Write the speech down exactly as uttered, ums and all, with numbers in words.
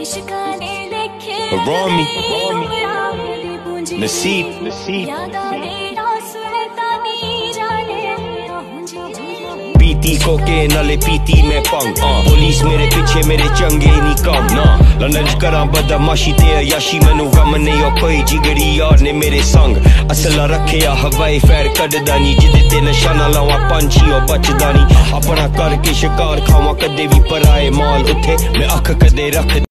around me, नसीब, नसीब पीती कोके नाले पीती मैं पंग पुलिस मेरे पीछे मेरे चंगे नहीं कम ना लंदन करा बदमाशी ते अयाशी मैनू गम नहीं हो कोई जिगरी यार ने मेरे संग असला रखिया हवाई फैर कढदा नी जिदे ते निशाना लावा पंछी ओ बचदा नी अपना करके शिकार खावा कदे भी पराए माल उठे मैं अख कदे रख